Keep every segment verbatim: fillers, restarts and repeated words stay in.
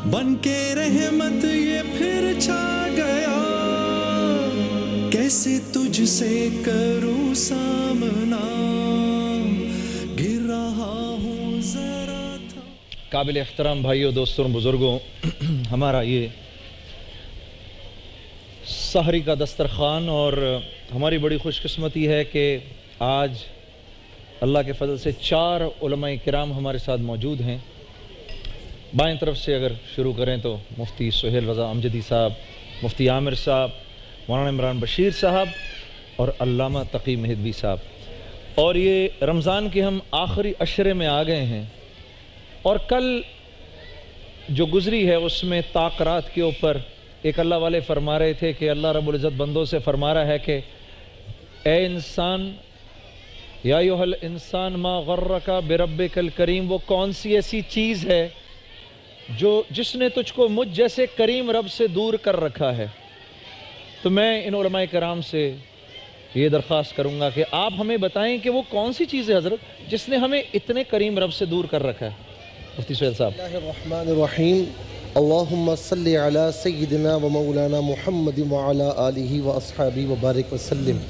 بن کے رحمت یہ پھر چھا گیا، کیسے تجھ سے کروں سامنا، گر رہا ہوں ذرا تھا۔ قابل احترام بھائیوں، دوستوں، بزرگوں، ہمارا یہ سحری کا دسترخوان، اور ہماری بڑی خوش قسمتی ہے کہ آج اللہ کے فضل سے چار علماء کرام ہمارے ساتھ موجود ہیں۔ بائیں طرف سے اگر شروع کریں تو مفتی سہیل رضا امجدی صاحب، مفتی عامر صاحب، مولانا عمران بشیر صاحب اور علامہ تقی مہدوی صاحب۔ اور یہ رمضان کے ہم آخری عشرے میں آ گئے ہیں، اور کل جو گزری ہے اس میں طاقرات کے اوپر ایک اللہ والے فرما رہے تھے کہ اللہ رب العزت بندوں سے فرما رہا ہے کہ اے انسان، یا ایھا الانسان ما غرک بربک الکریم، وہ کون سی ایسی چیز ہے جو جس نے تجھ کو مجھ جیسے کریم رب سے دور کر رکھا ہے۔ تو میں ان علماء کرام سے یہ درخواست کروں گا کہ آپ ہمیں بتائیں کہ وہ کون سی چیز ہے حضرت جس نے ہمیں اتنے کریم رب سے دور کر رکھا ہے۔ مفتی سہیل صاحب۔ بسم اللہ الرحمن الرحیم، اللہم صلی علی سیدنا و مولانا محمد وعلی آلہ و اصحابہ وبارک وسلم۔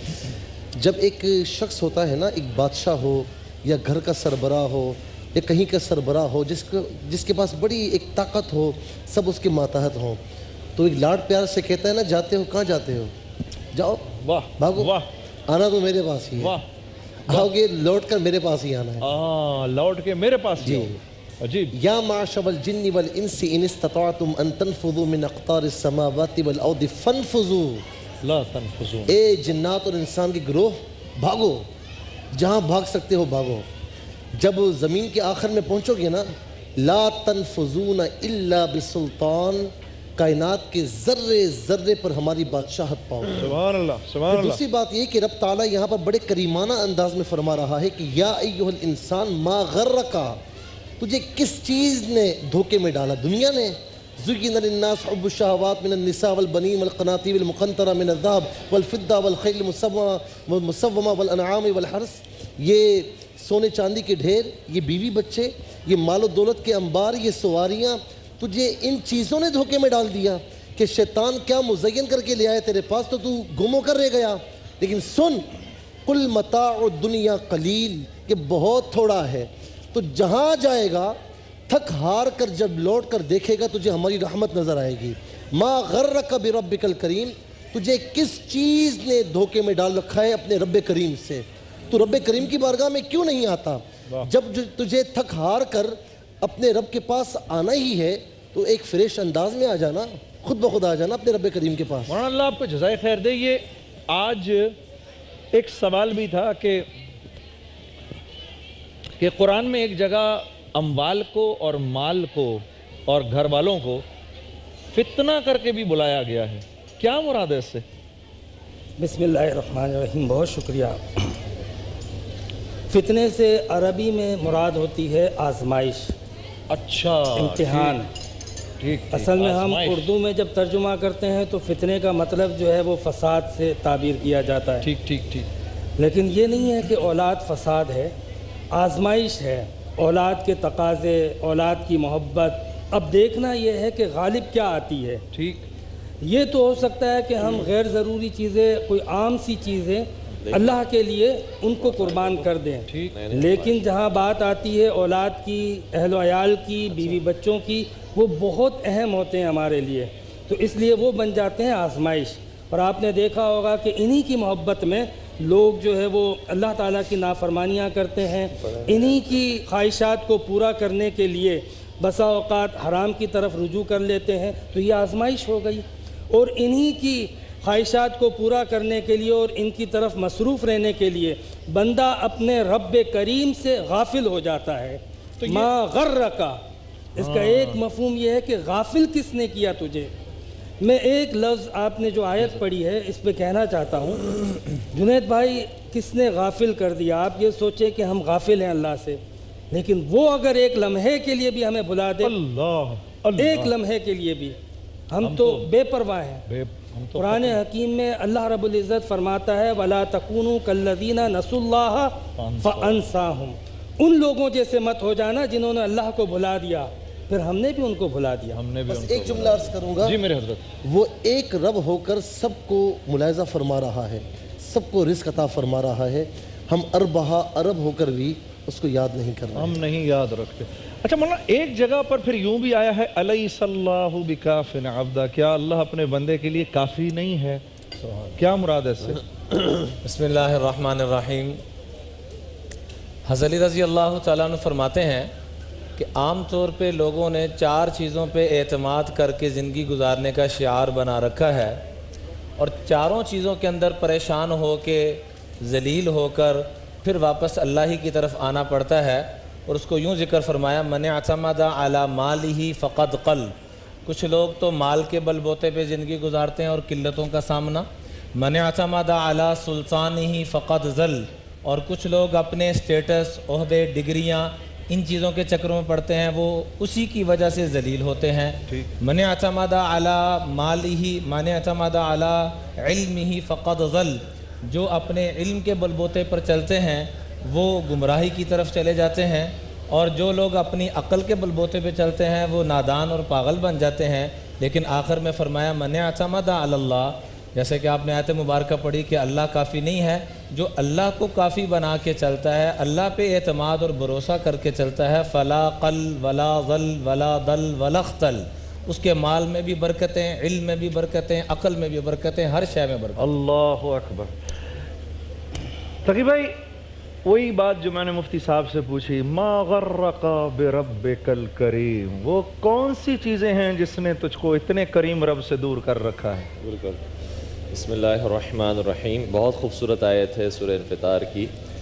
جب ایک شخص ہوتا ہے نا، ایک بادشاہ ہو یا گھر کا سربراہ ہو یا کہیں کا سربراہ ہو، جس کو جس کے پاس بڑی ایک طاقت ہو، سب اس کے ماتحت ہوں، تو ایک لاڈ پیار سے کہتا ہے نا، جاتے ہو کہاں جاتے ہو، جاؤ واہ بھاگو، واہ، آنا تو میرے پاس ہی ہے، واہ، آؤ گے لوٹ کر میرے پاس ہی آنا ہے۔ آہ لوٹ کے میرے پاس جی، عجیب۔ یا معشر الجن والانس ان استطعتم ان تنفذوا من اقطار السماوات والارض فانفذوا، لا تنفذون، اے جنات اور انسان کے گروہ بھاگو، جہاں بھاگ سکتے ہو بھاگو۔ جب زمین کے آخر میں پہنچو گے نا، لا تنفذون الا بسلطان، کائنات کے ذرے ذرے پر ہماری بادشاہت پاؤ گے۔ سبحان اللہ، سبحان اللہ۔ دوسری بات یہ کہ رب تعالیٰ یہاں پر بڑے کریمانہ انداز میں فرما رہا ہے کہ یا ایھا الانسان ما غرکا، تجھے کس چیز نے دھوکے میں ڈالا؟ دنیا نے۔ زُیِّنَ لِلنَّاسِ حُبُّ الشَّهَوَاتِ مِنَ النِّسَاءِ وَالْبَنِينَ وَالْقَنَاطِيرِ الْمُقَنطَرَةِ مِنَ الذَّهَبِ وَالْفِضَّةِ وَالْخَيْلِ الْمُسَوَّمَةِ وَالْأَنْعَامِ وَالْحَرْثِ، یہ سونے چاندی کے ڈھیر، یہ بیوی بچے، یہ مال و دولت کے انبار، یہ سواریاں، تجھے ان چیزوں نے دھوکے میں ڈال دیا کہ شیطان کیا مزین کر کے لے آئے تیرے پاس، تو تو گم ہو کر رہ گیا۔ لیکن سن، قُلْ مَتَاعُ الدُّنْيَا قَلِيلٌ، کہ بہت تھوڑا ہے، تو جہاں جائے گا تھک ہار کر جب لوٹ کر دیکھے گا تجھے ہماری رحمت نظر آئے گی۔ ما غرک بربک الکریم، تجھے کس چیز نے دھوکے میں ڈال رکھا ہے اپنے رب کریم سے؟ تو رب کریم کی بارگاہ میں کیوں نہیں آتا؟ جب تجھے تھک ہار کر اپنے رب کے پاس آنا ہی ہے تو ایک فریش انداز میں آ جانا، خود بخود آ جانا اپنے رب کریم کے پاس۔ مولانا اللہ آپ کو جزائے خیر دے۔ یہ آج ایک سوال بھی تھا کہ کہ قرآن میں ایک جگہ اموال کو اور مال کو اور گھر والوں کو فتنہ کر کے بھی بلایا گیا ہے، کیا مراد ہے اس سے؟ بسم اللہ الرحمن الرحیم، بہت شکریہ۔ فتنے سے عربی میں مراد ہوتی ہے آزمائش، اچھا، امتحان۔ ٹھیک، اصل میں ہم اردو میں جب ترجمہ کرتے ہیں تو فتنے کا مطلب جو ہے وہ فساد سے تعبیر کیا جاتا ہے، ٹھیک ٹھیک ٹھیک، لیکن یہ نہیں ہے کہ اولاد فساد ہے، آزمائش ہے، اولاد کے تقاضے، اولاد کی محبت۔ اب دیکھنا یہ ہے کہ غالب کیا آتی ہے۔ ٹھیک، یہ تو ہو سکتا ہے کہ ہم غیر ضروری چیزیں، کوئی عام سی چیزیں اللہ کے لیے ان کو قربان کر دیں، لیکن جہاں بات آتی ہے اولاد کی، اہل و عیال کی، بیوی بچوں کی، وہ بہت اہم ہوتے ہیں ہمارے لیے، تو اس لیے وہ بن جاتے ہیں آزمائش۔ اور آپ نے دیکھا ہوگا کہ انہی کی محبت میں لوگ جو ہے وہ اللہ تعالیٰ کی نافرمانیاں کرتے ہیں، انہی کی خواہشات کو پورا کرنے کے لیے بسا اوقات حرام کی طرف رجوع کر لیتے ہیں، تو یہ آزمائش ہو گئی۔ اور انہی کی خواہشات کو پورا کرنے کے لیے اور ان کی طرف مصروف رہنے کے لیے بندہ اپنے رب کریم سے غافل ہو جاتا ہے۔ ما غرکا، اس کا ایک مفہوم یہ ہے کہ غافل کس نے کیا تجھے۔ میں ایک لفظ، آپ نے جو آیت پڑھی ہے اس پہ کہنا چاہتا ہوں، جنید بھائی، کس نے غافل کر دیا؟ آپ یہ سوچیں کہ ہم غافل ہیں اللہ سے، لیکن وہ اگر ایک لمحے کے لیے بھی ہمیں بھلا دے، اللہ، ایک لمحے کے لیے بھی، ہم تو بے پرواہ ہیں۔ قرآن حکیم میں اللہ رب العزت فرماتا ہے وَلَا تَكُونُوا كَالَّذِينَ نَسُوا اللَّهَ فَأَنسَاهُمْ، ان لوگوں جیسے مت ہو جانا جنہوں نے اللہ کو بھلا دیا۔ پھر ہم نے بھی ان کو بھلا دیا. ہم نے بھی بس ان کو ایک جملہ عرض کروں گا. جی میرے حضرت. وہ ایک رب ہو کر سب کو ملاحظہ فرما رہا ہے, سب کو رزق عطا فرما رہا ہے. ہم اربہ ارب ہو کر بھی اس کو یاد نہیں کر رہے. ہم نہیں یاد رکھتے. اچھا مولانا ایک جگہ پر پھر یوں بھی آیا ہے الیس اللہ بکاف عبدا, کیا اللہ اپنے بندے کے لیے کافی نہیں ہے؟ کیا مراد ہے اس سے؟ بسم اللہ الرحمن الرحیم. حضرت علی رضی اللہ تعالیٰ عنہ فرماتے ہیں کہ عام طور پہ لوگوں نے چار چیزوں پہ اعتماد کر کے زندگی گزارنے کا شعار بنا رکھا ہے, اور چاروں چیزوں کے اندر پریشان ہو کے ذلیل ہو کر پھر واپس اللہ ہی کی طرف آنا پڑتا ہے. اور اس کو یوں ذکر فرمایا من اعتمد علی مالہ فقد قل. کچھ لوگ تو مال کے بل بوتے پہ زندگی گزارتے ہیں اور قلتوں کا سامنا. من اعتمد علی سلطانہ فقد ذل. اور کچھ لوگ اپنے سٹیٹس, عہدے, ڈگریاں, ان چیزوں کے چکروں میں پڑتے ہیں, وہ اسی کی وجہ سے ذلیل ہوتے ہیں. من اعتمد علی مالہ من اعتمد علی علمہ فقد ضل. جو اپنے علم کے بلبوتے پر چلتے ہیں وہ گمراہی کی طرف چلے جاتے ہیں, اور جو لوگ اپنی عقل کے بلبوتے پہ چلتے ہیں وہ نادان اور پاگل بن جاتے ہیں. لیکن آخر میں فرمایا من اعتمد علی اللہ, جیسے کہ آپ نے آیت مبارکہ پڑھی کہ اللہ کافی نہیں ہے. جو اللہ کو کافی بنا کے چلتا ہے, اللہ پہ اعتماد اور بھروسہ کر کے چلتا ہے, فلا قل ولا ضل ولا ضل ولا اختل. اس کے مال میں بھی برکتیں, علم میں بھی برکتیں, عقل میں بھی برکتیں, ہر شے میں برکتیں. اللہ اکبر. تقی بھائی وہی بات جو میں نے مفتی صاحب سے پوچھی, ما غرق بربک الکریم, وہ کون سی چیزیں ہیں جس نے تجھ کو اتنے کریم رب سے دور کر رکھا ہے؟ بالکل. بسم اللہ الرحمن الرحیم. بہت خوبصورت آیت ہے سورہ انفطار کی,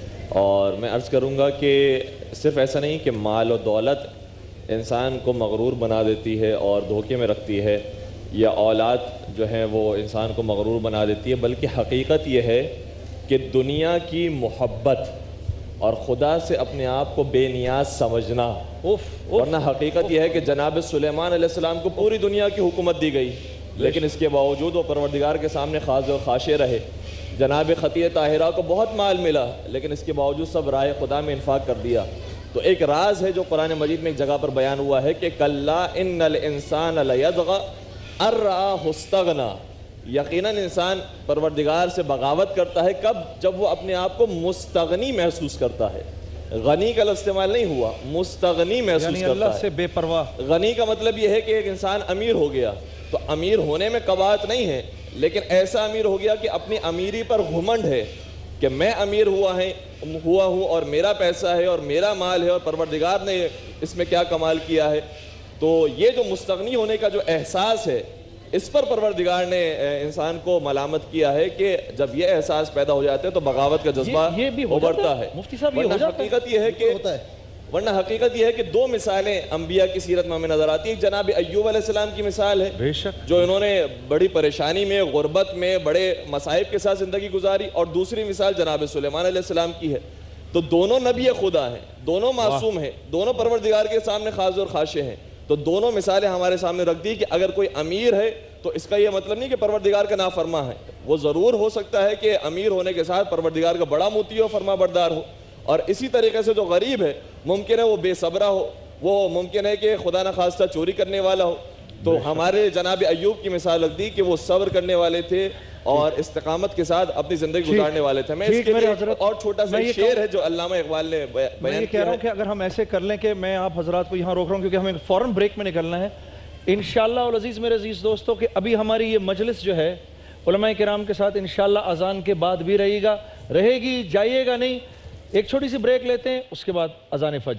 اور میں عرض کروں گا کہ صرف ایسا نہیں کہ مال و دولت انسان کو مغرور بنا دیتی ہے اور دھوکے میں رکھتی ہے, یا اولاد جو ہے وہ انسان کو مغرور بنا دیتی ہے, بلکہ حقیقت یہ ہے کہ دنیا کی محبت اور خدا سے اپنے آپ کو بے نیاز سمجھنا. ورنہ حقیقت یہ ہے کہ جناب سلیمان علیہ السلام کو پوری دنیا کی حکومت دی گئی, لیکن اس کے باوجود وہ پروردگار کے سامنے خاضع و خاشع رہے. جناب خطیہ طاہرہ کو بہت مال ملا, لیکن اس کے باوجود سب راہ خدا میں انفاق کر دیا. تو ایک راز ہے جو قرآن مجید میں ایک جگہ پر بیان ہوا ہے کہ کلا ان الانسان لیطغی ان رآہ استغنی. یقیناً انسان پروردگار سے بغاوت کرتا ہے کب؟ جب وہ اپنے آپ کو مستغنی محسوس کرتا ہے. غنی کا لفظ استعمال نہیں ہوا, مستغنی محسوس یعنی کرتا ہے. اللہ سے بے پرواہ. غنی کا مطلب یہ ہے کہ ایک انسان امیر ہو گیا, تو امیر ہونے میں قباحت نہیں ہے, لیکن ایسا امیر ہو گیا کہ اپنی امیری پر گھمنڈ ہے کہ میں امیر ہوا ہے ہوا ہوں اور میرا پیسہ ہے اور میرا مال ہے اور پروردگار نے اس میں کیا کمال کیا ہے. تو یہ جو مستغنی ہونے کا جو احساس ہے, اس پر پروردگار نے انسان کو ملامت کیا ہے کہ جب یہ احساس پیدا ہو جاتا ہے تو بغاوت کا جذبہ ابھرتا ہے. مفتی صاحب یہ ہو ورنہ جاتا ہے؟ حقیقت یہ ہے کہ ورنہ حقیقت یہ ہے کہ دو مثالیں انبیاء کی سیرت میں ہمیں نظر آتی ہیں. جناب ایوب علیہ السلام کی مثال ہے, بے شک, جو انہوں نے بڑی پریشانی میں, غربت میں, بڑے مصائب کے ساتھ زندگی گزاری. اور دوسری مثال جناب سلیمان علیہ السلام کی ہے. تو دونوں نبی خدا ہیں, دونوں معصوم ہیں, دونوں پروردگار کے سامنے خاضع اور خاشع ہیں. تو دونوں مثالیں ہمارے سامنے رکھ دی کہ اگر کوئی امیر ہے تو اس کا یہ مطلب نہیں کہ پروردگار کا نافرما ہے. وہ ضرور ہو سکتا ہے کہ امیر ہونے کے ساتھ پروردگار کا بڑا موتی ہو, فرما بردار ہو. اور اسی طریقے سے جو غریب ہے ممکن ہے وہ بے صبرہ ہو, وہ ممکن ہے کہ خدا نخواستہ چوری کرنے والا ہو. تو ہمارے جناب ایوب کی مثال رکھ دی کہ وہ صبر کرنے والے تھے اور استقامت کے ساتھ اپنی زندگی گزارنے والے تھے. میں اس کے لیے اور چھوٹا سا شعر ہے جو علامہ اقبال نے بیان کیا ہے کہ اگر ہم ایسے کر لیں کہ میں آپ حضرات کو یہاں روک رہا ہوں کیونکہ ہمیں فوراً بریک میں نکلنا ہے انشاءاللہ. اور عزیز میرے عزیز دوستوں کہ ابھی ہماری یہ مجلس جو ہے علماء کرام کے ساتھ انشاءاللہ اذان کے بعد بھی رہے گا رہے گی جائیے گا نہیں. ایک چھوٹی سی بریک لیتے ہیں, اس کے بعد اذان فجر.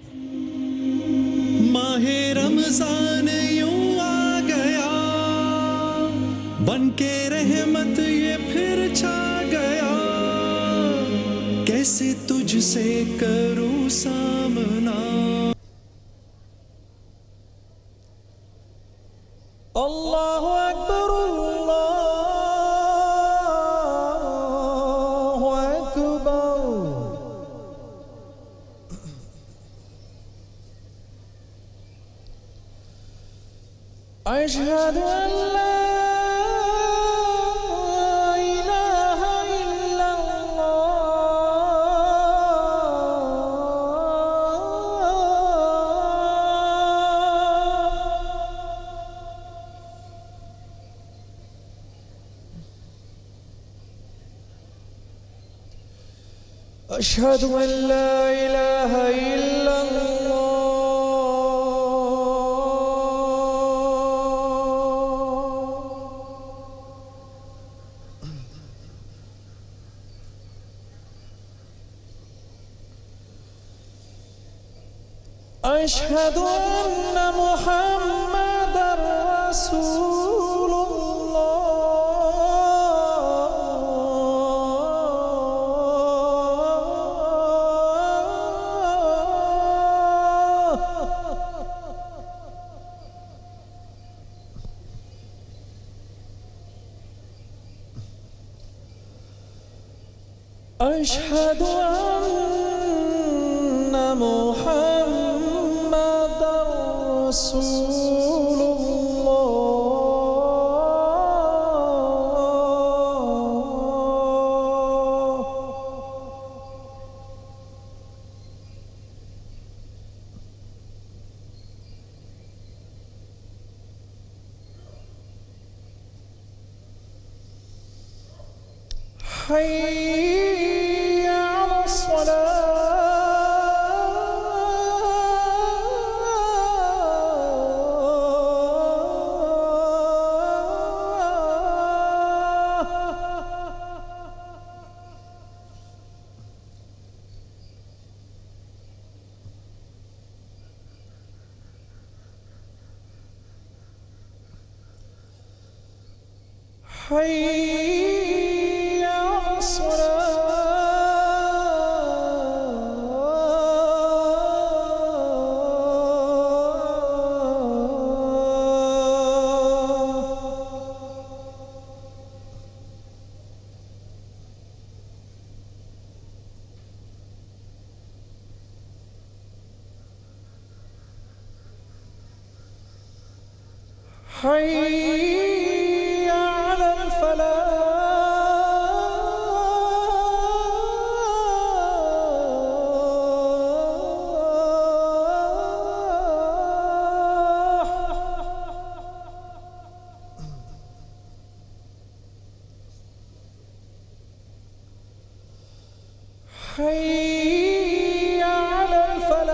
ماہ رمضان یوں آ گیا بن کے رحمت یہ پھر چھا گیا, کیسے تجھ سے کروں سامنا. اللہ اکبر اللہ اکبر. اشہد ان لا الہ الا اللہ أشهد أن لا إله إلا الله أشهد أن محمدًا رسول أشهد أن محمدًا رسول حي على حي على حي على الفلاح حي على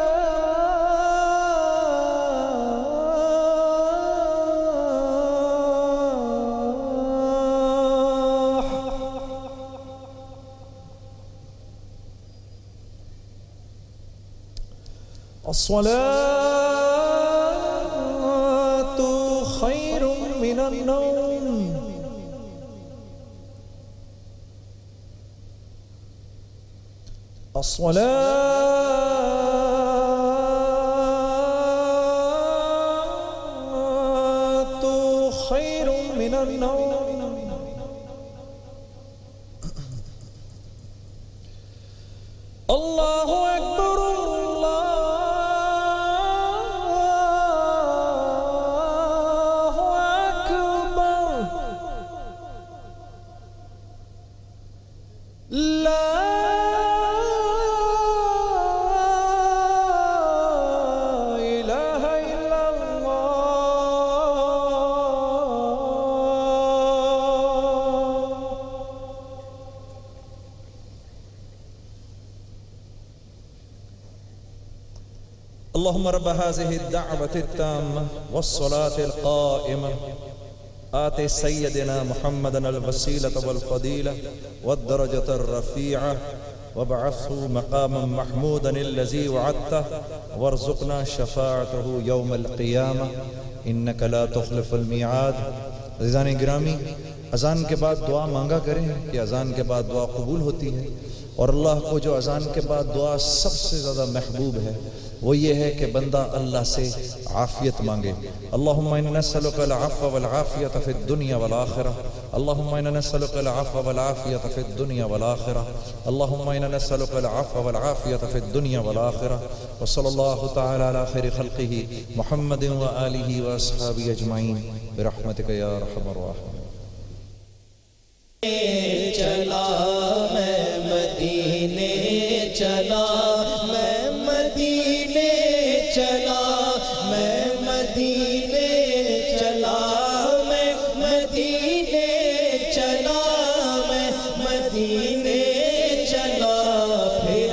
الصلاة خير من النوم الصلاة خير من النوم الله أكبر الله أكبر لا إله إلا الله اللهم رب هذه الدعوة التامة والصلاة القائمة آت سيدنا محمدا الوسيلة والفضيلة والدرجة الرفيعة وابعثه مقاما محمودا الذي وعدته وارزقنا شفاعته يوم القيامة إنك لا تخلف الميعاد. عزیزان گرامی، اذان کے بعد دعا مانگا کریں کہ اذان کے بعد دعا قبول ہوتی ہے، اور اللہ کو جو اذان کے بعد دعا سب سے زیادہ محبوب ہے وہ یہ ہے کہ بندہ اللہ سے عافیت مانگے. اللہم انا نسألک العفو والعافیت فی الدنیا والآخرہ، اللہم انا نسألک العفو والعافیت فی الدنیا والآخرہ، اللہم انا نسألک العفو والعافیت فی الدنیا والآخرہ. وصلی اللہ تعالی علی خیر خلقہ محمد وآلہ واصحابہ اجمعین برحمتک یا ارحم الراحمین. چلا میں مدینے چلا میں مدینے چلا میں مدینے چلا میں مدینے چلا میں مدینے چلا پھر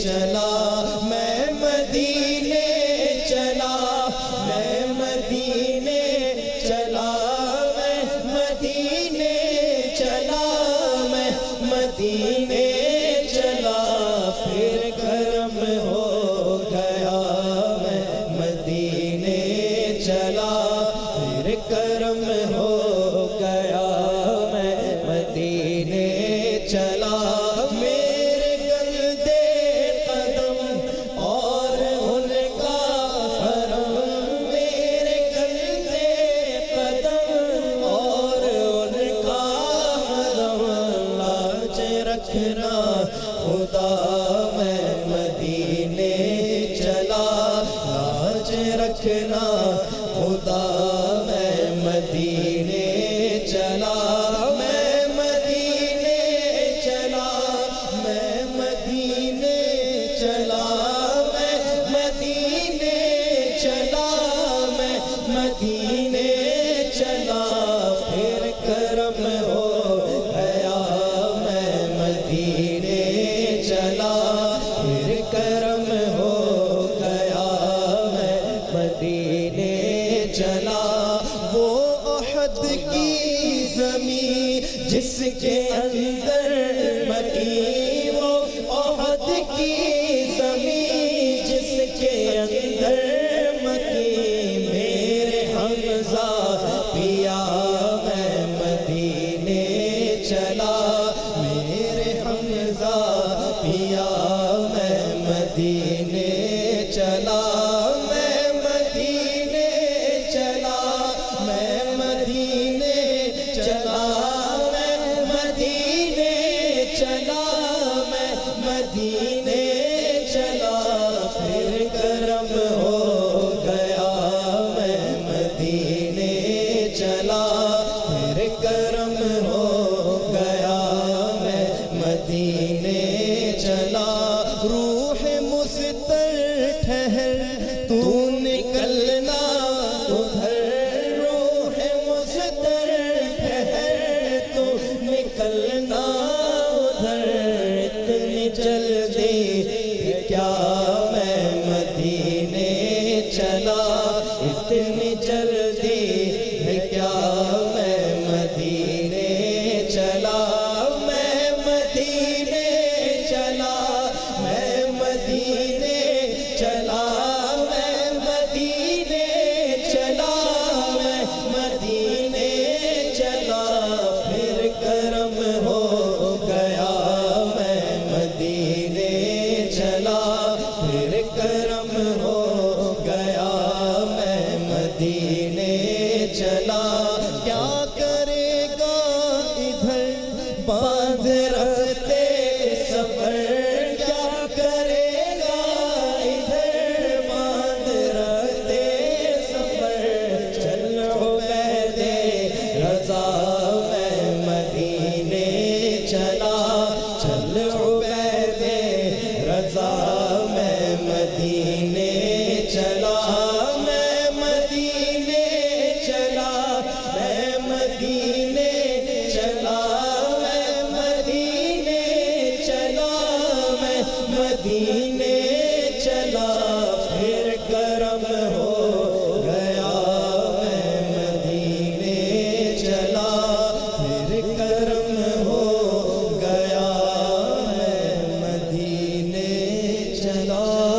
چلا میں مدینے چلا میں مدینے چلا میں مدینے چلا میں مدینے چلا پھر کرم ہو گیا میں مدینے چلا پھر کرم ہو گیا میں مدینے چلا میرے گندے قدم اور ان کا حرم میرے گندے قدم اور ان کا حرم لاج رکھنا خدا میں مدینے چلا لاج رکھنا خدا میں مدینے چلا میں مدینے چلا میں مدینے چلا میں مدینے چلا میں مدینے چلا پھر کرم ہو گیا میں مدینے چلا پھر کرم ہو گیا میں مدینے چلا وہ احد کی زمین جس کے اندر مکی وہ احد کی زمین جس کے اندر مکی میرے حمزہ پیا میں مدینے چلا میرے حمزہ پیا میں مدینے چلا میں مدینے چلا میں مدینے چلا میں مدینے چلا میں مدینے چلا پھر کرم ہو گیا میں مدینے چلا پھر کرم ہو گیا میں مدینے چلا روح مستر ٹھہر تو نکلنا ادھر روح مستر ٹھہر تو نکلنا ادھر اتنی جلدی کیا میں مدینے چلا اتنی جلدی کیا میں مدینے چلا میں مدینے چلا میں مدینے چلا میں مدینے چلا میں مدینے چلا پھر کرم ہو گیا میں مدینے چلا پھر کرم ہو گیا میں مدینے چلا کیا کرے گا ادھر باندھ رکھتے سفر کیا کرے گا ادھر باندھ رکھتے سفر چل عبید رضا میں مدینے چلا چل عبید رضا میں مدینے چلا میں مدینے چلا میں مدینے چلا میں مدینے چلا میں مدینے چلا پھر کرم ہو گیا میں مدینے چلا پھر کرم ہو گیا میں مدینے چلا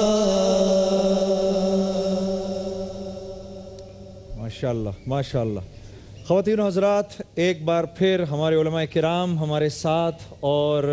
ماشاءاللہ ماشاءاللہ خواتین و حضرات، ایک بار پھر ہمارے علماء کرام ہمارے ساتھ، اور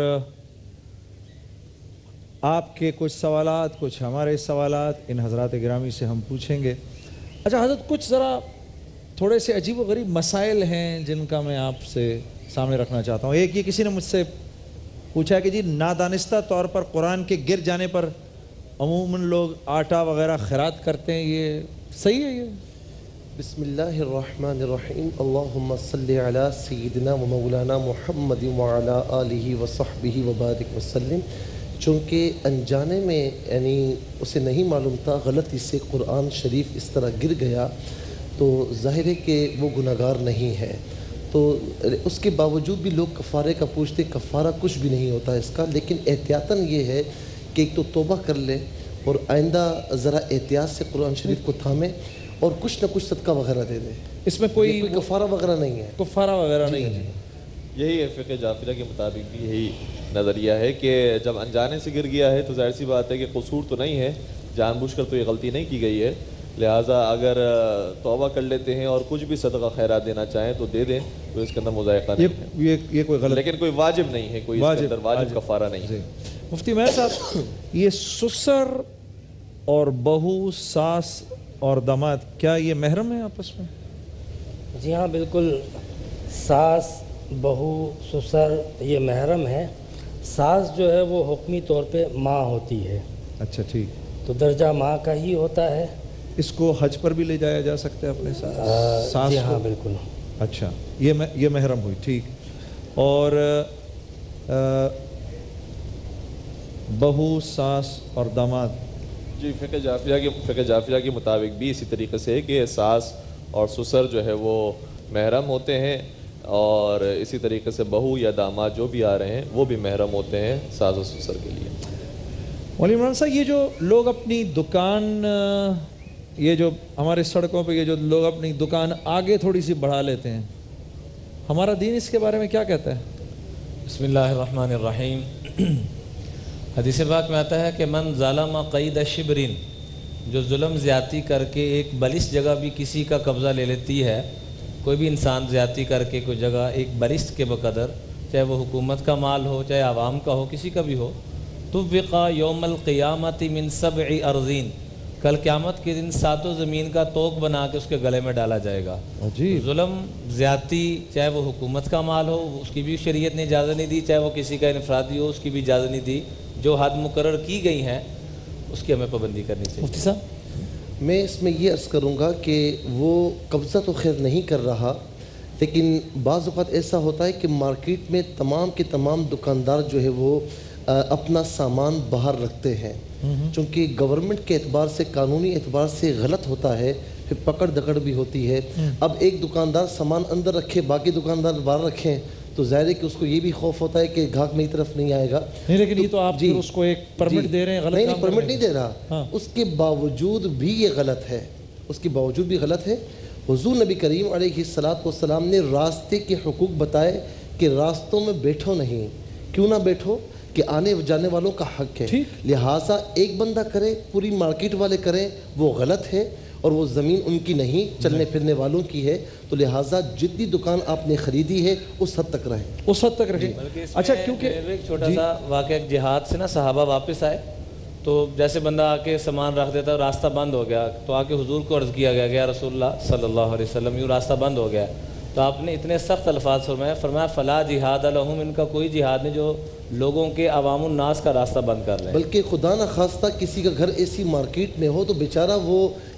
آپ کے کچھ سوالات کچھ ہمارے سوالات ان حضرات گرامی سے ہم پوچھیں گے۔ اچھا حضرت، کچھ ذرا تھوڑے سے عجیب و غریب مسائل ہیں جن کا میں آپ سے سامنے رکھنا چاہتا ہوں۔ ایک یہ کسی نے مجھ سے پوچھا ہے کہ جی نادانستہ طور پر قرآن کے گر جانے پر عموماً لوگ آٹا وغیرہ خیرات کرتے ہیں، یہ صحیح ہے؟ یہ بسم اللہ الرحمن الرحیم، اللہم صلی علی سیدنا و مولانا محمد وعلی آلہ وصحبہ وبارک وسلم۔ چونکہ انجانے میں یعنی اسے نہیں معلوم تھا، غلطی سے قرآن شریف اس طرح گر گیا تو ظاہر ہے کہ وہ گناہگار نہیں ہے، تو اس کے باوجود بھی لوگ کفارے کا پوچھتے، کفارہ کچھ بھی نہیں ہوتا اس کا، لیکن احتیاطاً یہ ہے کہ ایک تو توبہ کر لے اور آئندہ ذرا احتیاط سے قرآن شریف کو تھامے اور کچھ نہ کچھ صدقہ وغیرہ دے دے. اس میں کوئی کوئی کفارہ وغیرہ نہیں ہے, کفارہ وغیرہ نہیں ہے. یہی ہے فقہ جعفریہ کے مطابق بھی یہی نظریہ ہے کہ جب انجانے سے گر گیا ہے تو ظاہر سی بات ہے کہ قصور تو نہیں ہے, جان بوجھ کر تو یہ غلطی نہیں کی گئی ہے, لہٰذا اگر توبہ کر لیتے ہیں اور کچھ بھی صدقہ خیرات دینا چاہیں تو دے دیں, تو اس کے اندر مذائقہ نہیں ہے. یہ یہ کوئی غلط, لیکن کوئی واجب نہیں ہے, کوئی اس کے اندر واجب کفارہ نہیں ہے. مفتی میں صاحب, یہ سسر اور بہو, ساس اور داماد, کیا یہ محرم ہیں آپس میں؟ جی ہاں بالکل, ساس, بہو, سسر یہ محرم ہے. ساس جو ہے وہ حکمی طور پہ ماں ہوتی ہے. اچھا ٹھیک, تو درجہ ماں کا ہی ہوتا ہے. اس کو حج پر بھی لے جایا جا سکتا ہے اپنے ساتھ؟ ساس جی ہاں کو؟ بالکل. اچھا, یہ یہ محرم ہوئی, ٹھیک. اور بہو, ساس اور داماد؟ جی فقہ جعفریہ کے فقہ جعفریہ کے مطابق بھی اسی طریقے سے ہے کہ ساس اور سسر جو ہے وہ محرم ہوتے ہیں, اور اسی طریقے سے بہو یا داماد جو بھی آ رہے ہیں وہ بھی محرم ہوتے ہیں ساس اور سسر کے لیے. مولانا عمران صاحب, یہ جو لوگ اپنی دکان, یہ جو ہمارے سڑکوں پہ یہ جو لوگ اپنی دکان آگے تھوڑی سی بڑھا لیتے ہیں, ہمارا دین اس کے بارے میں کیا کہتا ہے؟ بسم اللہ الرحمن الرحیم. حدیث پاک میں آتا ہے کہ من ظالم قید شبرین, جو ظلم زیادتی کر کے ایک بلش جگہ بھی کسی کا قبضہ لے لیتی ہے, کوئی بھی انسان زیادتی کر کے کوئی جگہ ایک بلشت کے بقدر, چاہے وہ حکومت کا مال ہو, چاہے عوام کا ہو, کسی کا بھی ہو, طبق یوم القیامت من سبع ارضین, کل قیامت کے دن ساتوں زمین کا توق بنا کے اس کے گلے میں ڈالا جائے گا. ظلم زیادتی چاہے وہ حکومت کا مال ہو, اس کی بھی شریعت نے اجازت نہیں دی, چاہے وہ کسی کا انفرادی ہو, اس کی بھی اجازت نہیں دی. جو حد مقرر کی گئی ہیں اس کی ہمیں پابندی کرنی چاہیے. مفتی صاحب, میں اس میں یہ عرض کروں گا کہ وہ قبضہ تو خیر نہیں کر رہا, لیکن بعض اوقات ایسا ہوتا ہے کہ مارکیٹ میں تمام کے تمام دکاندار جو ہے وہ اپنا سامان باہر رکھتے ہیں, چونکہ گورنمنٹ کے اعتبار سے, قانونی اعتبار سے غلط ہوتا ہے, پھر پکڑ دکڑ بھی ہوتی ہے. اب ایک دکاندار سامان اندر رکھے, باقی دکاندار باہر رکھیں, تو ظاہر ہے کہ اس کو یہ بھی خوف ہوتا ہے کہ گاہک میری طرف نہیں آئے گا. نہیں, لیکن یہ تو آپ جی اس کو ایک پرمٹ دے رہے ہیں, غلط نہیں نہیں پرمٹ نہیں دے رہا, اس کے باوجود بھی یہ غلط ہے, اس کے باوجود بھی غلط ہے. حضور نبی کریم علیہ الصلاۃ والسلام نے راستے کے حقوق بتائے کہ راستوں میں بیٹھو نہیں. کیوں نہ بیٹھو؟ کہ آنے جانے والوں کا حق ہے, لہٰذا ایک بندہ کرے, پوری مارکیٹ والے کریں, وہ غلط ہے, اور وہ زمین ان کی نہیں, چلنے پھرنے والوں کی ہے. تو لہٰذا جتنی دکان آپ نے خریدی ہے اس حد تک رہیں, اس حد تک رہیں. اچھا, کیونکہ ایک چھوٹا سا واقعہ, جہاد سے نا صحابہ واپس آئے, تو جیسے بندہ آ کے سامان رکھ دیتا, راستہ بند ہو گیا, تو آ کے حضور کو عرض کیا گیا کہ رسول اللہ صلی اللہ علیہ وسلم یوں راستہ بند ہو گیا. تو آپ نے اتنے سخت الفاظ فرمایا, فرمایا فلا جہاد لہم, ان کا کوئی جہاد نہیں جو لوگوں کے عوام الناس کا راستہ بند کر لیں. بلکہ خدا نہ خواستہ کسی کا گھر ایسی مارکیٹ میں ہو تو بیچارہ وہ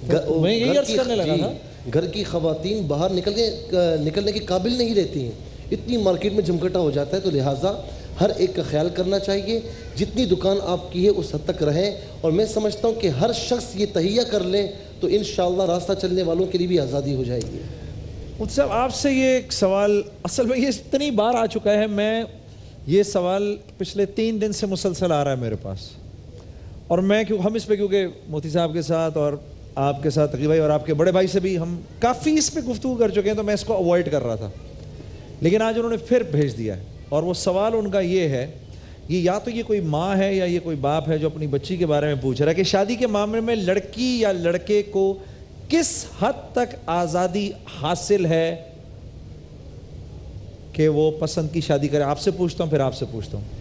گھر کی خواتین باہر نکل کے نکلنے کے قابل نہیں رہتی ہیں, اتنی مارکیٹ میں جمکٹا ہو جاتا ہے. تو لہٰذا ہر ایک کا خیال کرنا چاہیے, جتنی دکان آپ کی ہے اس حد تک رہیں, اور میں سمجھتا ہوں کہ ہر شخص یہ تہیہ کر لیں تو انشاءاللہ راستہ چلنے والوں کے لیے بھی آزادی ہو جائے گی. مفتی صاحب, آپ سے یہ ایک سوال, اصل میں یہ اتنی بار آ چکا ہے, میں یہ سوال پچھلے تین دن سے مسلسل آ رہا ہے میرے پاس, اور میں کیوں ہم اس پہ کیونکہ مفتی صاحب کے ساتھ اور آپ کے ساتھ تقی بھائی اور آپ کے بڑے بھائی سے بھی ہم کافی اس پہ گفتگو کر چکے ہیں, تو میں اس کو اوائڈ کر رہا تھا, لیکن آج انہوں نے پھر بھیج دیا ہے. اور وہ سوال ان کا یہ ہے, یہ یا تو یہ کوئی ماں ہے یا یہ کوئی باپ ہے جو اپنی بچی کے بارے میں پوچھ رہا ہے کہ شادی کے معاملے میں لڑکی یا لڑکے کو کس حد تک آزادی حاصل ہے کہ وہ پسند کی شادی کرے. آپ سے پوچھتا ہوں, پھر آپ سے پوچھتا ہوں.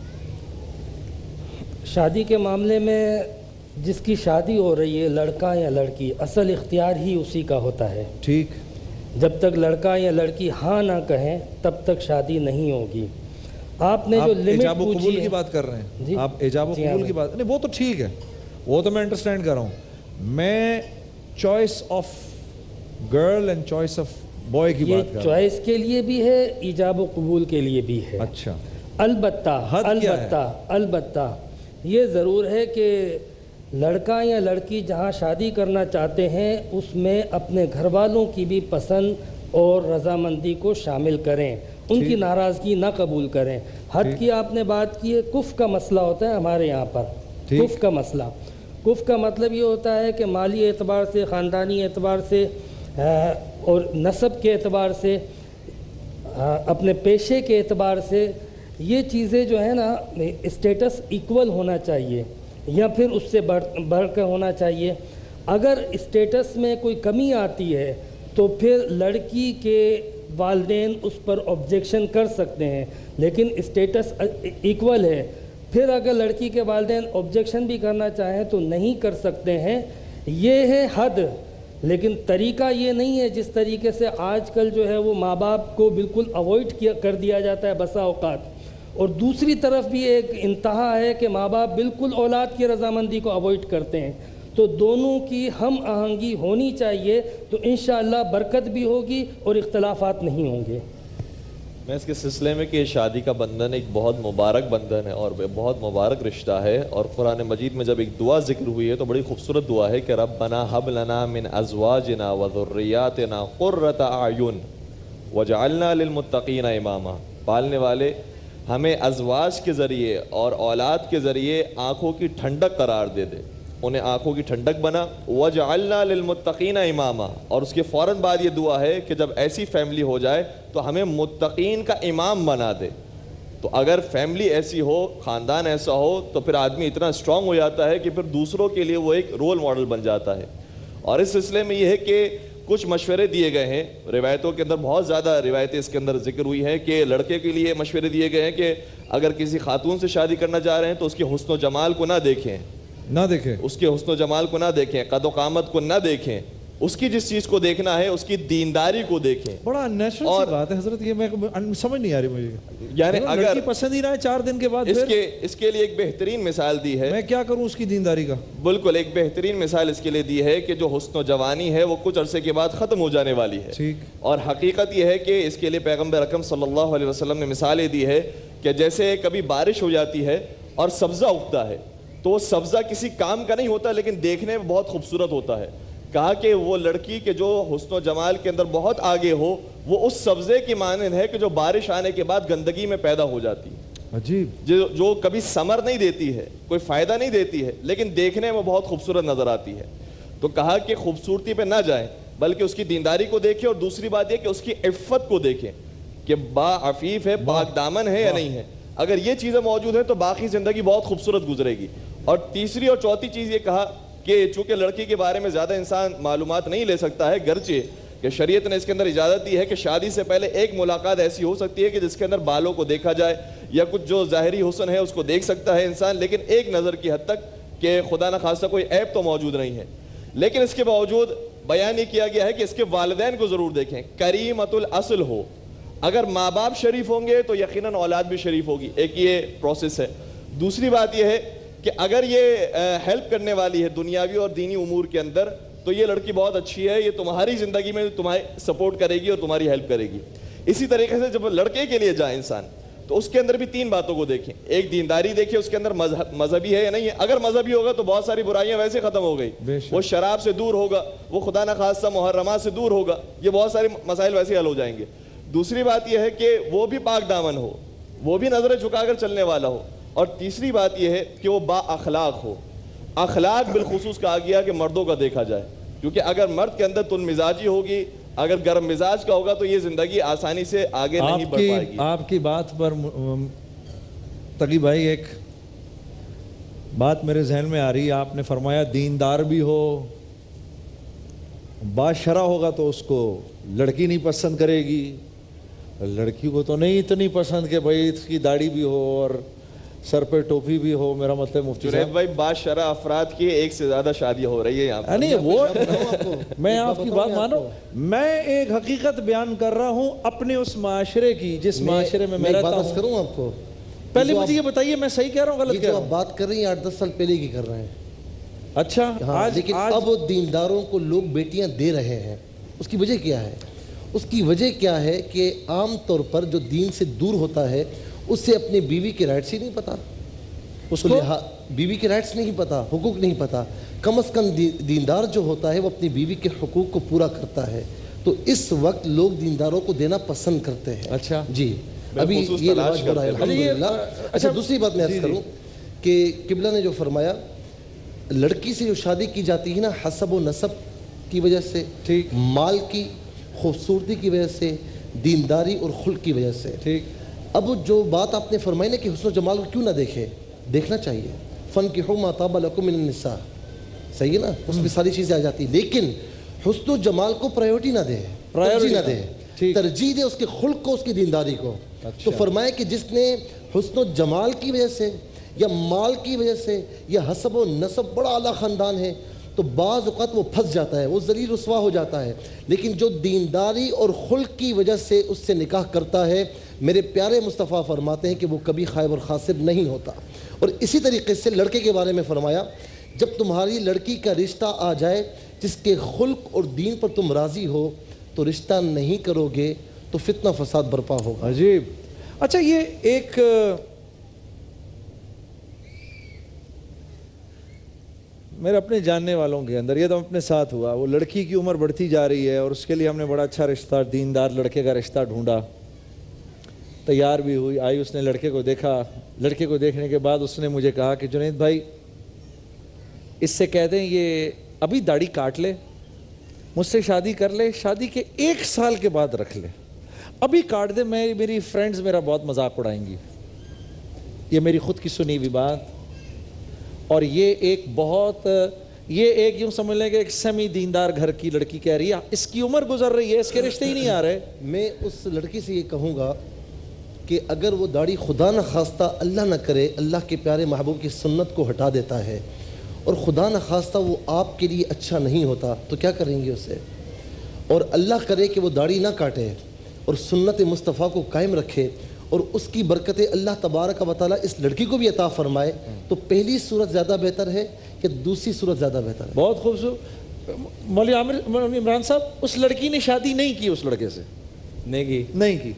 شادی کے معاملے میں جس کی شادی ہو رہی ہے, لڑکا یا لڑکی, اصل اختیار ہی اسی کا ہوتا ہے. ٹھیک, جب تک لڑکا یا لڑکی ہاں نہ کہیں تب تک شادی نہیں ہوگی. آپ نے جو لمٹ ایجاب و قبول کی بات کر رہے ہیں, آپ ایجاب و قبول کی بات, نہیں وہ تو ٹھیک ہے, وہ تو میں انڈرسٹینڈ کر رہا ہوں. میں choice of girl and choice of boy کی بات کر رہا ہوں. چوائس کے لیے بھی ہے, ایجاب و قبول کے لیے بھی ہے. اچھا, البتہ البتہ البتہ یہ ضرور ہے کہ لڑکا یا لڑکی جہاں شادی کرنا چاہتے ہیں اس میں اپنے گھر والوں کی بھی پسند اور رضامندی کو شامل کریں, ان کی ناراضگی نہ قبول کریں. حد کی آپ نے بات کی ہے, کف کا مسئلہ ہوتا ہے ہمارے یہاں پر, کف کا مسئلہ، کف کا مطلب یہ ہوتا ہے کہ مالی اعتبار سے، خاندانی اعتبار سے اور نسب کے اعتبار سے، اپنے پیشے کے اعتبار سے یہ چیزیں جو ہے نا اسٹیٹس ایکول ہونا چاہیے یا پھر اس سے بڑھ بڑھ کر ہونا چاہیے۔ اگر اسٹیٹس میں کوئی کمی آتی ہے تو پھر لڑکی کے والدین اس پر آبجیکشن کر سکتے ہیں، لیکن اسٹیٹس ایکول ہے۔ پھر اگر لڑکی کے والدین آبجیکشن بھی کرنا چاہیں تو نہیں کر سکتے ہیں، یہ ہے حد۔ لیکن طریقہ یہ نہیں ہے جس طریقے سے آج کل جو ہے وہ ماں باپ کو بالکل اوائڈ کیا کر دیا جاتا ہے بسا اوقات، اور دوسری طرف بھی ایک انتہا ہے کہ ماں باپ بالکل اولاد کی رضامندی کو اوائڈ کرتے ہیں۔ تو دونوں کی ہم آہنگی ہونی چاہیے تو انشاءاللہ برکت بھی ہوگی اور اختلافات نہیں ہوں گے۔ میں اس کے سلسلے میں کہ شادی کا بندھن ایک بہت مبارک بندھن ہے اور بہت مبارک رشتہ ہے، اور قرآن مجید میں جب ایک دعا ذکر ہوئی ہے تو بڑی خوبصورت دعا ہے کہ ربنا ہب لنا من ازواجنا وذریاتنا قرۃ اعین وجعلنا للمتقین اماما۔ پالنے والے ہمیں ازواج کے ذریعے اور اولاد کے ذریعے آنکھوں کی ٹھنڈک قرار دے دے، انہیں آنکھوں کی ٹھنڈک بنا۔ وَجَعَلْنَا لِلْمُتَّقِينَ اماما، اور اس کے فوراً بعد یہ دعا ہے کہ جب ایسی فیملی ہو جائے تو ہمیں متقین کا امام بنا دے۔ تو اگر فیملی ایسی ہو، خاندان ایسا ہو، تو پھر آدمی اتنا اسٹرانگ ہو جاتا ہے کہ پھر دوسروں کے لیے وہ ایک رول ماڈل بن جاتا ہے۔ اور اس سلسلے میں یہ ہے کہ کچھ مشورے دیے گئے ہیں روایتوں کے اندر، بہت زیادہ روایتیں اس کے اندر ذکر ہوئی ہیں کہ لڑکے کے لیے مشورے دیے گئے ہیں کہ اگر کسی خاتون سے شادی کرنا چاہ رہے ہیں تو اس کے حسن و جمال کو نہ دیکھیں، نہ دیکھیں اس کے حسن و جمال کو نہ دیکھیں، قد و قامت کو نہ دیکھیں، اس کی جس چیز کو دیکھنا ہے اس کی دینداری کو دیکھیں۔ بڑا نیچرل سی بات ہے حضرت، یہ میں سمجھ نہیں آ رہی مجھے، یعنی اگر پسند ہی نہ ہے چار دن کے بعد اس کے اس کے لیے ایک بہترین مثال دی ہے، میں کیا کروں اس کی دینداری کا؟ بالکل ایک بہترین مثال اس کے لیے دی ہے کہ جو حسن و جوانی ہے وہ کچھ عرصے کے بعد ختم ہو جانے والی ہے، ٹھیک۔ اور حقیقت یہ ہے کہ اس کے لیے پیغمبر اکرم صلی اللہ علیہ وسلم نے مثالیں دی ہے کہ جیسے کبھی بارش ہو جاتی ہے اور سبزہ اگتا ہے تو وہ سبزہ کسی کام کا نہیں ہوتا لیکن دیکھنے میں بہت خوبصورت ہوتا ہے۔ کہا کہ وہ لڑکی کے جو حسن و جمال کے اندر بہت آگے ہو وہ اس سبزے کی مانند ہے کہ جو بارش آنے کے بعد گندگی میں پیدا ہو جاتی ہے، عجیب، جو جو کبھی ثمر نہیں دیتی ہے، کوئی فائدہ نہیں دیتی ہے لیکن دیکھنے میں بہت خوبصورت نظر آتی ہے۔ تو کہا کہ خوبصورتی پہ نہ جائیں بلکہ اس کی دینداری کو دیکھیں، اور دوسری بات یہ کہ اس کی عفت کو دیکھیں کہ با عفیف ہے، پاک دامن ہے یا نہیں ہے۔ اگر یہ چیزیں موجود ہیں تو باقی زندگی بہت خوبصورت گزرے گی۔ اور تیسری اور چوتھی چیز یہ کہا کہ چونکہ لڑکی کے بارے میں زیادہ انسان معلومات نہیں لے سکتا ہے، گرچہ کہ شریعت نے اس کے اندر اجازت دی ہے کہ شادی سے پہلے ایک ملاقات ایسی ہو سکتی ہے کہ جس کے اندر بالوں کو دیکھا جائے یا کچھ جو ظاہری حسن ہے اس کو دیکھ سکتا ہے انسان، لیکن ایک نظر کی حد تک کہ خدا نہ خواستہ کوئی عیب تو موجود نہیں ہے۔ لیکن اس کے باوجود بیان یہ کیا گیا ہے کہ اس کے والدین کو ضرور دیکھیں، کریمت الاصل ہو۔ اگر ماں باپ شریف ہوں گے تو یقیناً اولاد بھی شریف ہوگی، ایک یہ پروسیس ہے۔ دوسری بات یہ ہے کہ اگر یہ ہیلپ کرنے والی ہے دنیاوی اور دینی امور کے اندر تو یہ لڑکی بہت اچھی ہے، یہ تمہاری زندگی میں تمہاری سپورٹ کرے گی اور تمہاری ہیلپ کرے گی۔ اسی طریقے سے جب لڑکے کے لیے جائے انسان تو اس کے اندر بھی تین باتوں کو دیکھیں، ایک دینداری دیکھیں اس کے اندر مذہب مذہبی ہے یا نہیں ہے۔ اگر مذہبی ہوگا تو بہت ساری برائیاں ویسے ختم ہو گئی، وہ شراب سے دور ہوگا، وہ خدا نہ خواستہ محرمات سے دور ہوگا، یہ بہت سارے مسائل ویسے حل ہو جائیں گے۔ دوسری بات یہ ہے کہ وہ بھی پاک دامن ہو، وہ بھی نظریں جھکا کر چلنے والا ہو، اور تیسری بات یہ ہے کہ وہ با اخلاق ہو۔ اخلاق بالخصوص کہا گیا کہ مردوں کا دیکھا جائے، کیونکہ اگر مرد کے اندر تن مزاجی ہوگی، اگر گرم مزاج کا ہوگا تو یہ زندگی آسانی سے آگے نہیں بڑھ پائے گی۔ آپ کی بات پر تقی بھائی ایک بات میرے ذہن میں آ رہی ہے، آپ نے فرمایا دیندار بھی ہو، باشرہ ہوگا تو اس کو لڑکی نہیں پسند کرے گی، لڑکی کو تو نہیں اتنی پسند کہ بھائی اس کی داڑھی بھی ہو اور سر پہ ٹوپی بھی ہو۔ میرا مطلب مفتی جنید بھائی باشرہ افراد کی ایک سے زیادہ شادی ہو رہی ہے یہاں پر، نہیں وہ میں آپ کی بات مانو، میں ایک حقیقت بیان کر رہا ہوں اپنے اس معاشرے کی جس معاشرے میں میں رہتا ہوں۔ کروں آپ کو پہلے مجھے یہ بتائیے میں صحیح کہہ رہا ہوں غلط کہہ رہا ہوں؟ بات کر رہی ہیں آٹھ دس سال پہلے کی کر رہے ہیں، اچھا آج لیکن اب دینداروں کو لوگ بیٹیاں دے رہے ہیں، اس کی وجہ کیا ہے؟ اس کی وجہ کیا ہے کہ عام طور پر جو دین سے دور ہوتا ہے اس سے اپنی بیوی کے رائٹس ہی نہیں پتا، اس کو بیوی کے رائٹس نہیں پتا، حقوق نہیں پتا۔ کم از کم دیندار جو ہوتا ہے وہ اپنی بیوی کے حقوق کو پورا کرتا ہے، تو اس وقت لوگ دینداروں کو دینا پسند کرتے ہیں۔ اچھا جی ابھی یہ رواج ہو رہا ہے الحمدللہ۔ اچھا دوسری بات میں عرض کروں کہ قبلہ نے جو فرمایا لڑکی سے جو شادی کی جاتی ہے نا حسب و نسب کی وجہ سے، ٹھیک، مال کی خوبصورتی کی وجہ سے، دینداری اور خلق کی وجہ سے، ٹھیک. اب جو بات آپ نے فرمائی نا کہ حسن و جمال کو کیوں نہ دیکھے، دیکھنا چاہیے. فَانْكِحُوا مَا طَابَ لَكُم مِّنَ النِّسَاءِ، صحیح ہے نا، اس میں ساری چیزیں آ جاتی، لیکن حسن و جمال کو پرائیورٹی نہ دے، ترجیح نہ دے، ترجیح دے اس کے خلق کو، اس کی دینداری کو. تو فرمایا کہ جس نے حسن و جمال کی وجہ سے یا مال کی وجہ سے یا حسب و نسب بڑا اعلیٰ خاندان ہے تو بعض اوقات وہ پھنس جاتا ہے، وہ ذلیل رسوا ہو جاتا ہے. لیکن جو دینداری اور خلق کی وجہ سے اس سے نکاح کرتا ہے، میرے پیارے مصطفیٰ فرماتے ہیں کہ وہ کبھی خائب اور خاسر نہیں ہوتا. اور اسی طریقے سے لڑکے کے بارے میں فرمایا جب تمہاری لڑکی کا رشتہ آ جائے جس کے خلق اور دین پر تم راضی ہو تو رشتہ نہیں کرو گے تو فتنہ فساد برپا ہوگا. عجیب. اچھا یہ ایک میرے اپنے جاننے والوں کے اندر یہ تو اپنے ساتھ ہوا، وہ لڑکی کی عمر بڑھتی جا رہی ہے اور اس کے لیے ہم نے بڑا اچھا رشتہ دیندار لڑکے کا رشتہ ڈھونڈا، تیار بھی ہوئی، آئی، اس نے لڑکے کو دیکھا. لڑکے کو دیکھنے کے بعد اس نے مجھے کہا کہ جنید بھائی اس سے کہہ دیں یہ ابھی داڑھی کاٹ لے، مجھ سے شادی کر لے، شادی کے ایک سال کے بعد رکھ لے، ابھی کاٹ دے، میں میری فرینڈز میرا بہت مذاق اڑائیں گی. یہ میری خود کی سنی ہوئی بات، اور یہ ایک بہت یہ ایک یوں سمجھ لیں کہ ایک سیمی دیندار گھر کی لڑکی کہہ رہی ہے، اس کی عمر گزر رہی ہے، اس کے رشتے ہی نہیں آ رہے. میں اس لڑکی سے یہ کہوں گا کہ اگر وہ داڑھی خدا نہ خواستہ اللہ نہ کرے اللہ کے پیارے محبوب کی سنت کو ہٹا دیتا ہے اور خدا نہ خواستہ وہ آپ کے لیے اچھا نہیں ہوتا تو کیا کریں گے اسے؟ اور اللہ کرے کہ وہ داڑھی نہ کاٹے اور سنت مصطفیٰ کو قائم رکھے اور اس کی برکتیں اللہ تبارک و تعالیٰ اس لڑکی کو بھی عطا فرمائے تو پہلی صورت زیادہ بہتر ہے کہ دوسری صورت زیادہ بہتر ہے؟ بہت خوبصورت. مولوی عامر مولوی عمران صاحب اس لڑکی نے شادی نہیں کی اس لڑکے سے؟ نہیں کی. نہیں کی.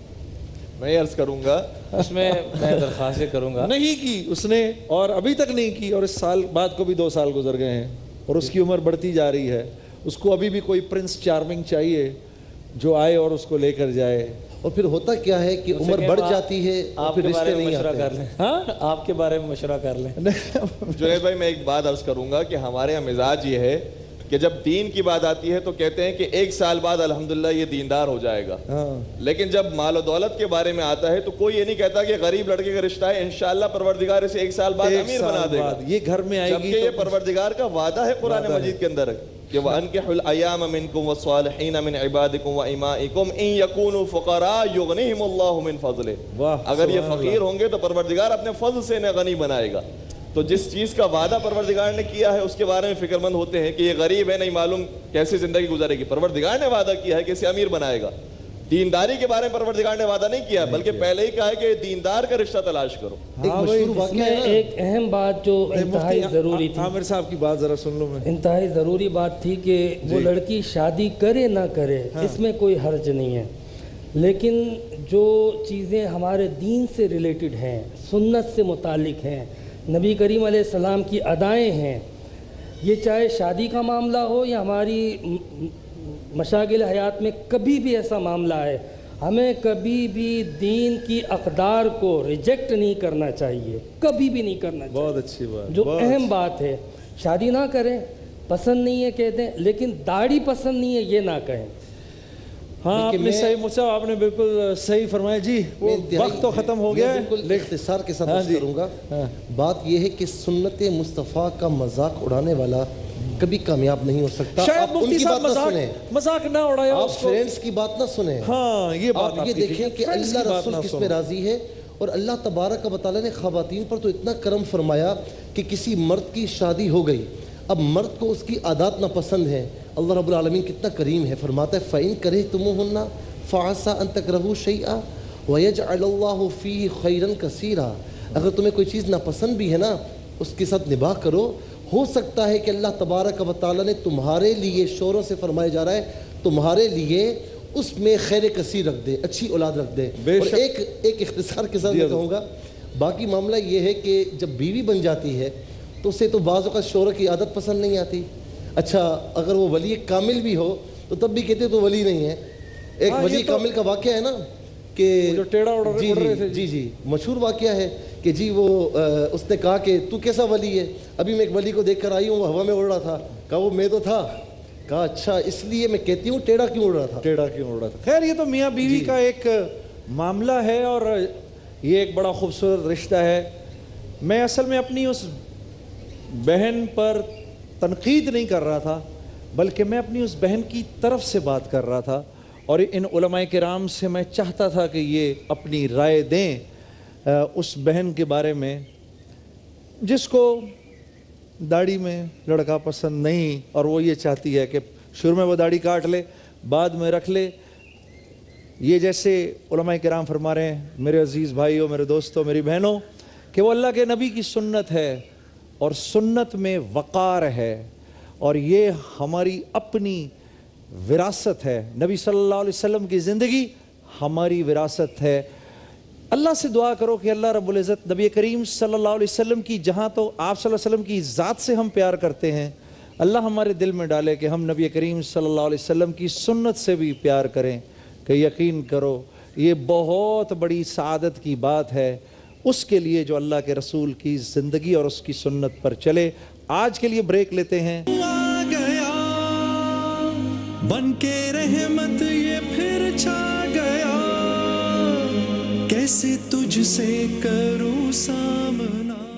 میں عرض کروں گا اس میں میں درخواست کروں گا نہیں کی اس نے، اور ابھی تک نہیں کی، اور اس سال بعد کو بھی دو سال گزر گئے ہیں اور اس کی عمر بڑھتی جا رہی ہے. اس کو ابھی بھی کوئی پرنس چارمنگ چاہیے جو آئے اور اس کو لے کر جائے. اور پھر ہوتا کیا ہے کہ عمر بڑھ جاتی ہے اور پھر رشتے نہیں مشورہ کر لیں. ہاں آپ کے بارے میں مشورہ کر لیں. جنید بھائی میں ایک بات عرض کروں گا کہ ہمارے یہاں مزاج یہ ہے کہ جب دین کی بات آتی ہے تو کہتے ہیں کہ ایک سال بعد الحمدللہ یہ دیندار ہو جائے گا، لیکن جب مال و دولت کے بارے میں آتا ہے تو کوئی یہ نہیں کہتا کہ غریب لڑکے کا رشتہ ہے انشاءاللہ پروردگار اسے ایک سال بعد امیر بنا دے گا، یہ گھر میں آئے گی. جبکہ یہ پروردگار کا وعدہ ہے قرآن مجید کے اندر کہ وَأَنْكِحُوا الْأَيَامَ مِنْكُمْ وَالصَّالِحِينَ مِنْ عِبَادِكُمْ وَإِمَائِكُمْ إِنْ يَكُونُوا فُقَرَاءَ يُغْنِهِمُ اللَّهُ مِنْ فَضْلِهِ. اگر یہ فقیر ہوں گے تو پروردگار اپنے فضل سے انہیں غنی بنائے گا. تو جس چیز کا وعدہ پروردگار نے کیا ہے اس کے بارے میں فکر مند ہوتے ہیں کہ یہ غریب ہے نہیں معلوم کیسے زندگی گزارے گی. پروردگار نے وعدہ کیا ہے کہ اسے امیر بنائے گا. دینداری کے بارے میں پروردگار نے وعدہ نہیں کیا بلکہ پہلے ہی کہا ہے کہ دیندار کا رشتہ تلاش کرو. ایک مشہور واقعہ ہے نا، ایک اہم بات جو انتہائی ضروری تھی، عامر صاحب کی بات ذرا سن لو. میں انتہائی ضروری بات تھی کہ وہ لڑکی شادی کرے نہ کرے اس میں کوئی حرج نہیں ہے، لیکن جو چیزیں ہمارے دین سے ریلیٹڈ ہیں، سنت سے متعلق ہیں، نبی کریم علیہ السلام کی ادائیں ہیں، یہ چاہے شادی کا معاملہ ہو یا ہماری مشاغل حیات میں کبھی بھی ایسا معاملہ ہے، ہمیں کبھی بھی دین کی اقدار کو ریجیکٹ نہیں کرنا چاہیے، کبھی بھی نہیں کرنا چاہیے. بہت اچھی بات. جو اہم بات ہے شادی نہ کریں، پسند نہیں ہے کہہ دیں، لیکن داڑھی پسند نہیں ہے یہ نہ کہیں. ہاں آپ نے صحیح مجھ سے آپ نے بالکل صحیح فرمایا جی. وہ وقت تو ختم ہو گیا ہے، بالکل اختصار کے ساتھ عرض کروں گا. بات یہ ہے کہ سنت مصطفیٰ کا مذاق اڑانے والا کبھی کامیاب نہیں ہو سکتا. شاید آپ ان مفتی کی بات صاحب نہ سنیں، مذاق نہ اڑایا، آپ فرینڈز کی بات نہ سنیں. ہاں یہ بات آپ یہ دیکھیں کہ اللہ رسول کس میں راضی ہے. اور اللہ تبارک و تعالیٰ نے خواتین پر تو اتنا کرم فرمایا کہ کسی مرد کی شادی ہو گئی، اب مرد کو اس کی عادات ناپسند ہیں، اللہ رب العالمین کتنا کریم ہے، فرماتا ہے فَإِن كَرِهْتُمُوهُنَّ فَعَسَىٰ أَن تَكْرَهُوا شَيْئًا وَيَجْعَلَ اللَّهُ فِيهِ خَيْرًا كَثِيرًا. اگر تمہیں کوئی چیز ناپسند بھی ہے نا اس کے ساتھ نباہ کرو، ہو سکتا ہے کہ اللہ تبارک و تعالیٰ نے تمہارے لیے، شوروں سے فرمایا جا رہا ہے، تمہارے لیے اس میں خیر کثیر رکھ دے، اچھی اولاد رکھ دے. اور ایک ایک اختصار کے ساتھ میں کہوں گا، باقی معاملہ یہ ہے کہ جب بیوی بن جاتی ہے تو اسے تو بعض اوقات شوہر کی عادت پسند نہیں آتی. اچھا اگر وہ ولی کامل بھی ہو تو تب بھی کہتے تو ولی نہیں ہے. ایک ولی کامل کا واقعہ ہے نا کہ جو ٹیڑھا اڑ جی جی جی جی مشہور واقعہ ہے کہ جی وہ اس نے کہا کہ تو کیسا ولی ہے؟ ابھی میں ایک ولی کو دیکھ کر آئی ہوں، وہ ہوا میں اڑ رہا تھا. کہا وہ میں تو تھا. کہا اچھا اس لیے میں کہتی ہوں ٹیڑھا کیوں اڑ رہا تھا؟ ٹیڑھا کیوں اڑ رہا تھا. خیر یہ تو میاں بیوی کا ایک معاملہ ہے اور یہ ایک بڑا خوبصورت رشتہ ہے. میں اصل میں اپنی اس بہن پر تنقید نہیں کر رہا تھا، بلکہ میں اپنی اس بہن کی طرف سے بات کر رہا تھا، اور ان علماء کرام سے میں چاہتا تھا کہ یہ اپنی رائے دیں اس بہن کے بارے میں جس کو داڑھی میں لڑکا پسند نہیں، اور وہ یہ چاہتی ہے کہ شروع میں وہ داڑھی کاٹ لے بعد میں رکھ لے. یہ جیسے علماء کرام فرما رہے ہیں میرے عزیز بھائیوں، میرے دوستوں، میری بہنوں، کہ وہ اللہ کے نبی کی سنت ہے اور سنت میں وقار ہے، اور یہ ہماری اپنی وراثت ہے. نبی صلی اللہ علیہ وسلم کی زندگی ہماری وراثت ہے. اللہ سے دعا کرو کہ اللہ رب العزت نبی کریم صلی اللہ علیہ وسلم کی، جہاں تو آپ صلی اللہ علیہ وسلم کی ذات سے ہم پیار کرتے ہیں، اللہ ہمارے دل میں ڈالے کہ ہم نبی کریم صلی اللہ علیہ وسلم کی سنت سے بھی پیار کریں. کہ یقین کرو یہ بہت بڑی سعادت کی بات ہے اس کے لیے جو اللہ کے رسول کی زندگی اور اس کی سنت پر چلے. آج کے لیے بریک لیتے ہیں. آ گیا بن کے رحمت یہ پھر چھا گیا، کیسے تجھ سے کروں سامنا.